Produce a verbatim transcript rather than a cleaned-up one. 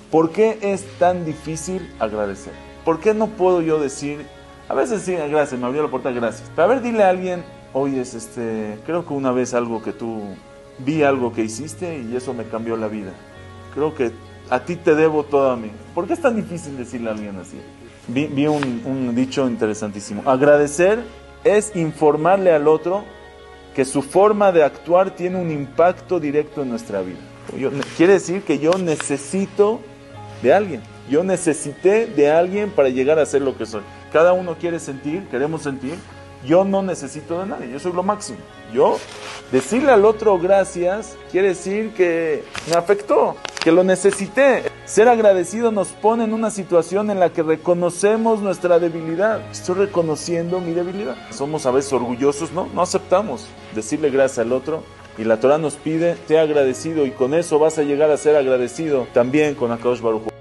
¿Por qué es tan difícil agradecer? ¿Por qué no puedo yo decir, a veces sí, gracias, me abrió la puerta, gracias? Pero a ver, dile a alguien, oye, este, creo que una vez algo que tú, vi algo que hiciste y eso me cambió la vida. Creo que a ti te debo todo a mí. ¿Por qué es tan difícil decirle a alguien así? Vi, vi un, un dicho interesantísimo. Agradecer es informarle al otro que su forma de actuar tiene un impacto directo en nuestra vida. Yo, quiere decir que yo necesito de alguien. Yo necesité de alguien para llegar a ser lo que soy. Cada uno quiere sentir, queremos sentir. Yo no necesito de nadie, yo soy lo máximo. Yo, decirle al otro gracias, quiere decir que me afectó, que lo necesité. Ser agradecido nos pone en una situación en la que reconocemos nuestra debilidad. Estoy reconociendo mi debilidad. Somos a veces orgullosos, ¿no? No aceptamos decirle gracias al otro. Y la Torah nos pide, sea agradecido, y con eso vas a llegar a ser agradecido también con Akadosh Baruj Hu.